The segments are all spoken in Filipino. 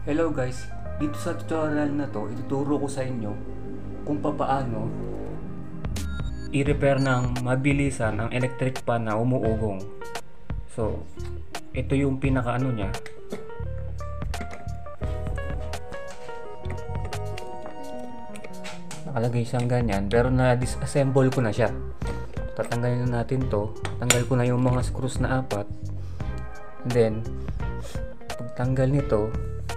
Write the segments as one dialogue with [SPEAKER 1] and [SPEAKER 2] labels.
[SPEAKER 1] Hello guys, dito sa tutorial na to, ituturo ko sa inyo kung papaano i-repair ng mabilisan ang electric pan na umuugong. So, ito yung pinaka niya. Nakalagay siyang ganyan, pero na-disassemble ko na siya. Tatanggalin na natin to. Tanggal ko na yung mga screws na 4. Then, pagtanggal nito,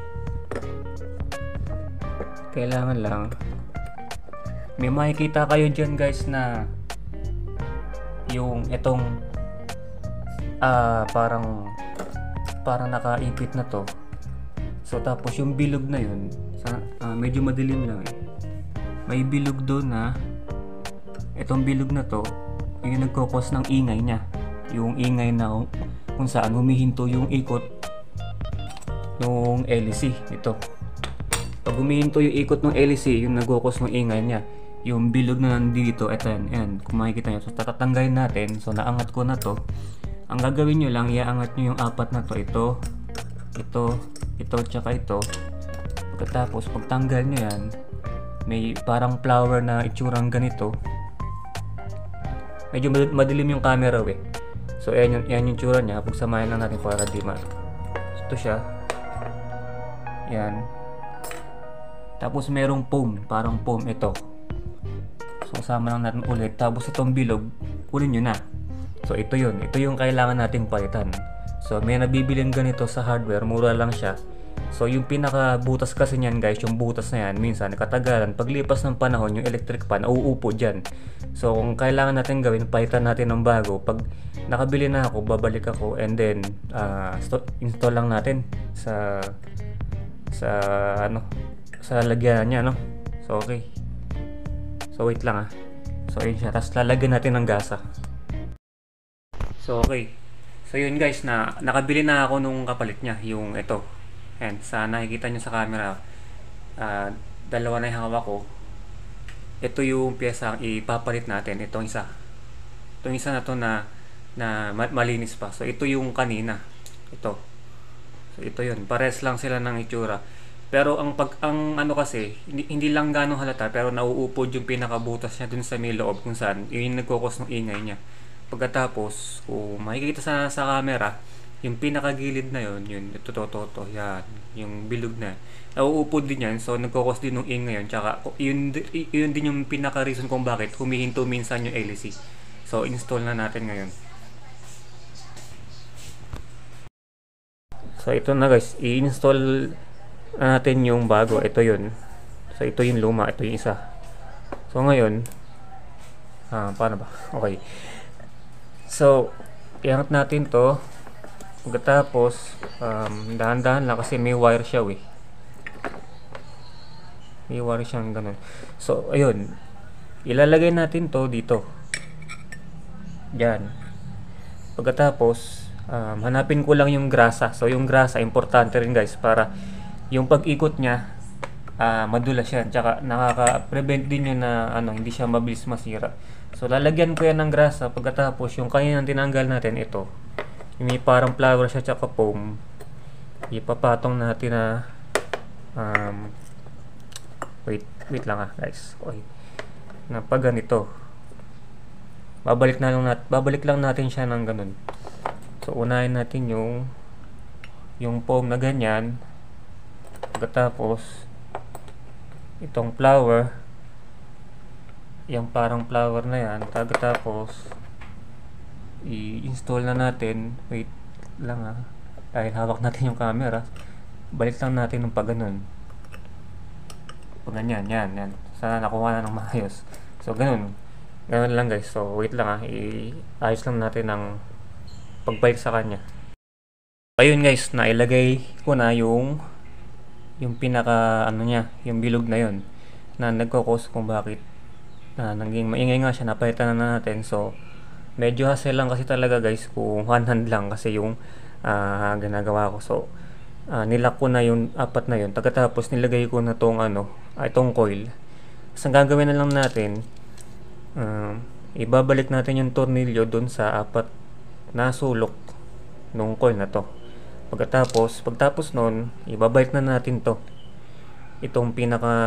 [SPEAKER 1] kailangan lang may makikita kayo dyan guys na yung itong parang nakaipit na to. So tapos yung bilog na yun medyo madilim lang may bilog doon na itong bilog na to yung nagkokos ng ingay niya, yung ingay na kung saan humihinto yung ikot ng LEC ito. Pag humihinto yung ikot ng LEC, yung nagkokos ng ingay niya, yung bilog na nandito, ito yan, kung makikita nyo. So tatatanggalin natin. So naangat ko na to. Ang gagawin nyo lang, iaangat nyo yung 4 na to. Ito, tsaka ito. Pagkatapos pagtanggal nyo yan, may parang flower na itsurang ganito. Medyo madilim yung camera So yan yung tsura niya. Pagsamahin lang natin para di ito siya. Yan. Tapos merong foam, parang foam ito. So sama lang natin ulit. Tapos itong bilog, kunin nyo na. So ito yun. Ito yung kailangan nating palitan. So may nabibiling ganito sa hardware, mura lang siya. So yung pinaka butas kasi niyan guys, yung butas na yan, minsan katagalan, paglipas ng panahon, yung electric pan, uuupo dyan. So kung kailangan natin gawin, palitan natin ng bago. Pag nakabili na ako, babalik ako and then install lang natin sa lagyan niya, no? So okay. So wait lang So yun siya. Tapos lalagyan natin ng gasa. So okay. So yun guys, nakabili na ako nung kapalit niya, yung ito. Ayan, sa nakikita nyo sa camera, dalawa na yung hawak ko. Ito yung pyesa ang ipapalit natin. Itong isa na to na malinis pa. So ito yung kanina. Ito. So ito yun. Pares lang sila ng itsura. Pero ang kasi, hindi lang ganong halata, pero nauupod yung pinakabutas niya dun sa may loob kung saan yung nagkokos ng ingay niya. Pagkatapos, kung makikita sa camera, yung pinakagilid na yun, ito, yan, yung bilog na. Nauupod din yan, so nagkokos din ng ingay yun. Tsaka, yun din yung pinaka-reason kung bakit humihinto minsan yung LEC. So, install na natin ngayon. So, ito na guys, i-install natin yung bago. Ito yun. So ito yung luma, ito yung isa. So ngayon paano ba? Okay. So iangat natin to. Pagkatapos dahan-dahan lang kasi may wire siya may wire siyang ganun. So ayun, ilalagay natin to dito. Yan. Pagkatapos hanapin ko lang yung grasa. So yung grasa importante rin guys para yung pag-ikot niya madulas yan, tsaka nakaka-prevent din yun na hindi siya mabilis masira. So lalagyan ko yan ng grasa. Pagkatapos yung kaninang tinanggal natin, ito yung may parang flower siya tsaka foam, ipapatong natin na wait lang guys. Okay, na pag ganito babalik lang natin siya ng ganun. So unahin natin yung foam na ganyan. Pagkatapos itong flower, yung parang flower na yan, pagkatapos i-install na natin. Wait lang dahil hawak natin yung camera, balik lang natin ng pag ganun. Pag ganyan, yan. Sana nakuha na ng maayos. So ganun lang guys. So wait lang i-ayos lang natin ng pagbalik sa kanya. Ayun guys, nailagay ko na yung pinaka niya, yung bilog na yun na nagkokos kung bakit naging maingay nga siya. Napalitan na natin. So medyo hassle lang kasi talaga guys kung one hand lang kasi yung ginagawa ko. So nilock ko na yung 4 na yun. Pagkatapos nilagay ko na itong coil. So ang gagawin na lang natin, ibabalik natin yung tornilyo dun sa 4 na sulok nung coil na to. Pagtapos nun, ibabalik na natin to. Itong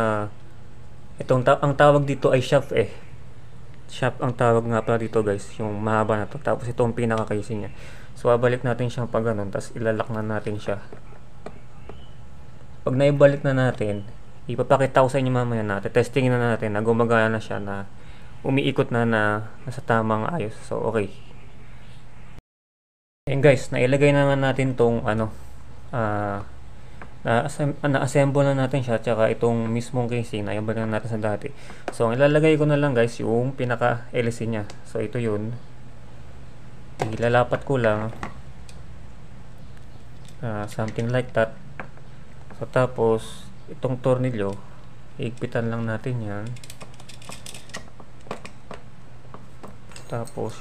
[SPEAKER 1] ang tawag dito ay shaft eh. Shaft ang tawag nga pala dito guys, yung mahaba na to. Tapos itong pinaka-casing niya. So, babalik natin siyang pag ganun, tapos ilalak na natin siya. Pag naibalik na natin, ipapakita ko sa inyo mamaya na, testingin na natin na gumagana na siya, na umiikot na nasa tamang ayos. So, okay. Ayan guys, nailagay na nga natin tong na-assemble na natin siya, tsaka itong mismong casing na ibalik na natin sa dati. So, ang ilalagay ko na lang guys, yung pinaka-LC niya. So, ito yun. Ilalapat ko lang. Something like that. So, tapos, itong tornilyo, iigpitan lang natin yan. Tapos,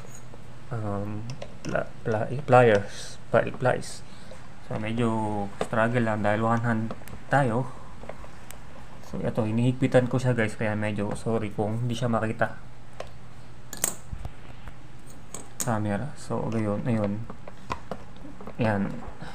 [SPEAKER 1] pliers. So, medyo struggle lang dahil one hand tayo. So, ito, hinihigpitan ko siya guys, kaya medyo sorry kung hindi siya makita camera. So, ayun. Yan.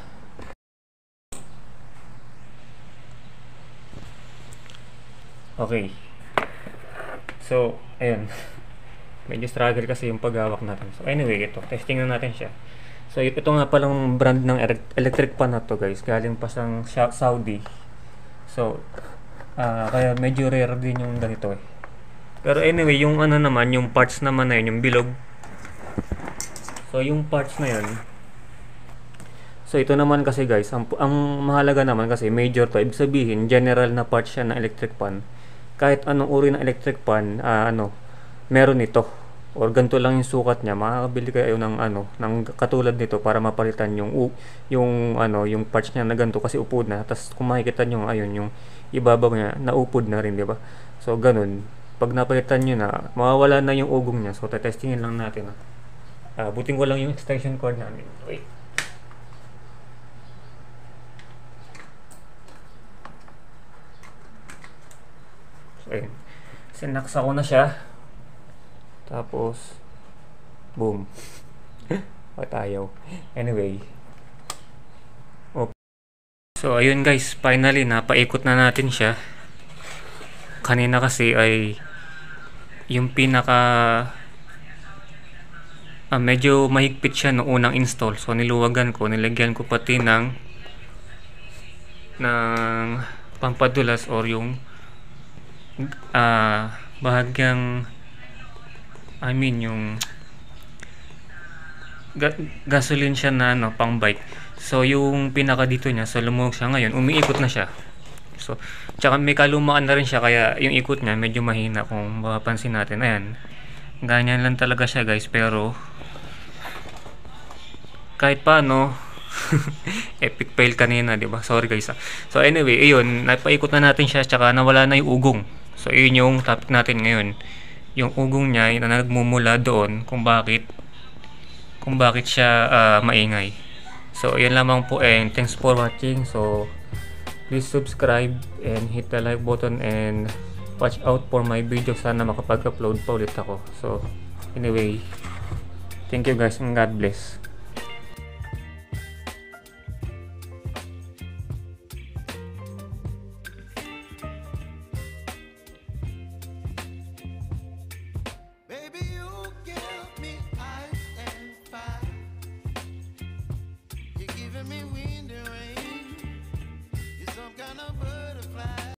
[SPEAKER 1] Okay. So, ayun. Medyo struggle kasi yung paghawak natin. So, anyway, ito. Testing na natin siya. So, ito nga palang brand ng electric pan na to guys. Galing pa sa Saudi. So, kaya medyo rare din yung ganito eh. Pero anyway, yung naman, yung parts naman na yun, yung bilog. So, yung parts na yun. So, ito naman kasi guys, ang mahalaga naman kasi major to. Ibig sabihin, general na parts siya ng electric pan. Kahit anong uri ng electric pan, meron ito. Or ganito lang yung sukat niya, makakabili kayo ng katulad nito para mapalitan yung parts niya na ganito kasi upod na. Tapos kung makikita niyo yung ibabaw niya, naupod na rin, di ba? So ganun. Pag napalitan niyo na, mawawala na yung ugong niya. So testingin lang natin. Butin ko lang yung extension cord namin. Wait. So ayun. Sinaksa ko na siya. Tapos, boom. Patayaw. Anyway. Okay. So, ayun guys. Finally, napaikot na natin siya. Kanina kasi ay yung medyo mahigpit siya noong unang install. So, niluwagan ko. Nilagyan ko pati ng pampadulas or yung bahagyang yung gasoline siya na pang bike. So yung pinaka dito niya, so lumuwag siya ngayon, umiikot na siya. So tsaka may kalumaan na rin siya, kaya yung ikot niya medyo mahina kung mapapansin natin. Ayan, ganyan lang talaga siya guys, pero kahit paano epic fail kanina, di ba? Sorry guys. So anyway, ayun, napaikot na natin siya, tsaka nawala na yung ugong. So yun yung topic natin ngayon. Yung ugong niya na nagmumula doon kung bakit siya maingay. So yun lamang po, and thanks for watching. So please subscribe and hit the like button and watch out for my video. Sana makapag-upload pa ulit ako. So anyway, thank you guys and God bless.
[SPEAKER 2] Me wind and rain, you're some kind of bird.